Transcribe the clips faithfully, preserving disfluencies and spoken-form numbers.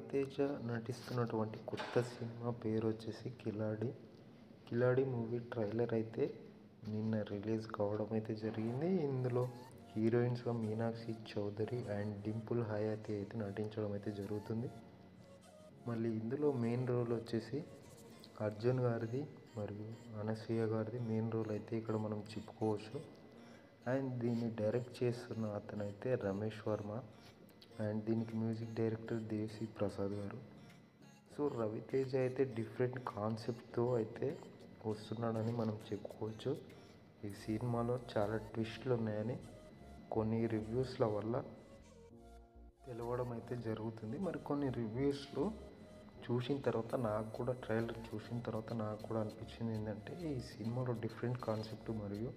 రవితేజ నటిస్తున్నటువంటి కొత్త సినిమా పేరు వచ్చేసి కిలాడి. కిలాడి మూవీ ట్రైలర్ అయితే నిన్న రిలీజ్ కావడం అయితే జరిగింది. ఇందులో హీరోయిన్స్గా మీనాక్షి చౌదరి అండ్ డింపుల్ హయాతి అయితే నటించడం అయితే జరుగుతుంది. మళ్ళీ ఇందులో మెయిన్ రోల్ వచ్చేసి అర్జున్ గారిది మరియు అనసూయ గారిది మెయిన్ రోల్ అయితే ఇక్కడ మనం చెప్పుకోవచ్చు. అండ్ దీన్ని డైరెక్ట్ చేస్తున్న అతనైతే రమేష్ వర్మ అండ్ దీనికి మ్యూజిక్ డైరెక్టర్ దేవిశ్రీ ప్రసాద్ గారు. సో రవితేజ అయితే డిఫరెంట్ కాన్సెప్ట్తో అయితే వస్తున్నాడని మనం చెప్పుకోవచ్చు. ఈ సినిమాలో చాలా ట్విస్ట్లు ఉన్నాయని కొన్ని రివ్యూస్ల వల్ల తెలవడం అయితే జరుగుతుంది. మరి కొన్ని రివ్యూస్లో చూసిన తర్వాత నాకు కూడా ట్రైలర్ చూసిన తర్వాత నాకు కూడా అనిపించింది ఏంటంటే ఈ సినిమాలో డిఫరెంట్ కాన్సెప్ట్ మరియు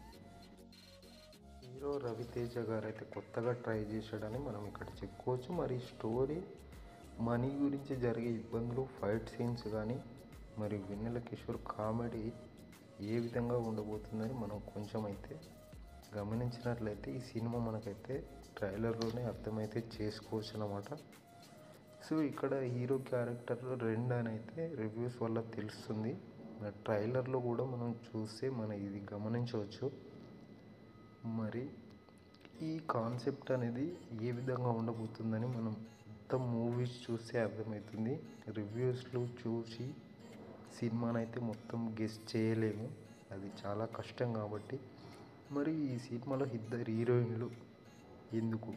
హీరో రవితేజ గారు అయితే కొత్తగా ట్రై చేశాడని మనం ఇక్కడ చెప్పుకోవచ్చు. మరి స్టోరీ మనీ గురించి జరిగే ఇబ్బందులు, ఫైట్ సీన్స్ కానీ మరి వెన్నెల కిషోర్ కామెడీ ఏ విధంగా ఉండబోతుందని మనం కొంచెం అయితే గమనించినట్లయితే ఈ సినిమా మనకైతే ట్రైలర్లోనే అర్థమైతే చేసుకోవచ్చు అన్నమాట. సో ఇక్కడ హీరో క్యారెక్టర్ రెండు అని అయితే రివ్యూస్ వల్ల తెలుస్తుంది. ట్రైలర్లో కూడా మనం చూస్తే మనం ఇది గమనించవచ్చు. మరి ఈ కాన్సెప్ట్ అనేది ఏ విధంగా ఉండబోతుందని మనం మొత్తం మూవీస్ చూస్తే అర్థమవుతుంది. రివ్యూస్లు చూసి సినిమానైతే మొత్తం గెస్ చేయలేము, అది చాలా కష్టం. కాబట్టి మరి ఈ సినిమాలో ఇద్దరు హీరోయిన్లు ఎందుకు,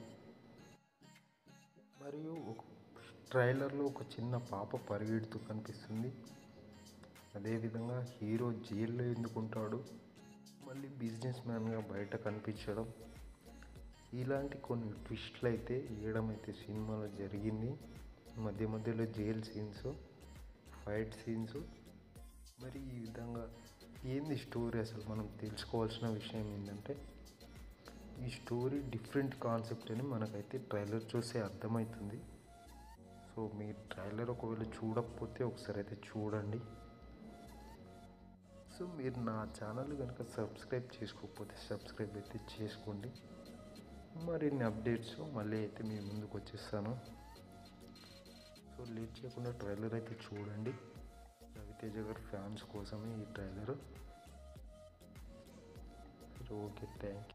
మరియు ఒక ట్రైలర్లో ఒక చిన్న పాప పరిగెడుతూ కనిపిస్తుంది. అదేవిధంగా హీరో జైల్లో ఎందుకుంటాడు, మళ్ళీ బిజినెస్ మ్యాన్గా బయట కనిపించడం, ఇలాంటి కొన్ని ట్విస్ట్లు అయితే వేయడం అయితే సినిమాలో జరిగింది. మధ్య మధ్యలో జైల్ సీన్స్, ఫైట్ సీన్స్, మరి ఈ విధంగా ఏంది స్టోరీ అసలు మనం తెలుసుకోవాల్సిన విషయం ఏంటంటే ఈ స్టోరీ డిఫరెంట్ కాన్సెప్ట్ అని మనకైతే ట్రైలర్ చూస్తే అర్థమవుతుంది. సో మీరు ట్రైలర్ ఒకవేళ చూడకపోతే ఒకసారి అయితే చూడండి. సో మీరు నా ఛానల్ కనుక సబ్స్క్రైబ్ చేసుకోకపోతే సబ్స్క్రైబ్ అయితే చేసుకోండి. మరిన్ని అప్డేట్స్ మళ్ళీ అయితే మీ ముందుకు వచ్చేస్తాను. సో లేట్ చేయకుండా ట్రైలర్ అయితే చూడండి. రవితేజ గారి ఫ్యాన్స్ కోసమే ఈ ట్రైలర్. Okay, thank you.